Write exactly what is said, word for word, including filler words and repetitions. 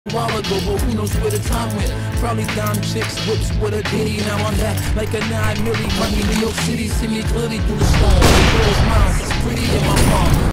while ago, but who knows where the time went? Probably dime chicks, whips with a ditty. Now I'm back like a nine milli. Money, New York City, see me clearly through the storm. The girl's mine, she's pretty in my palm.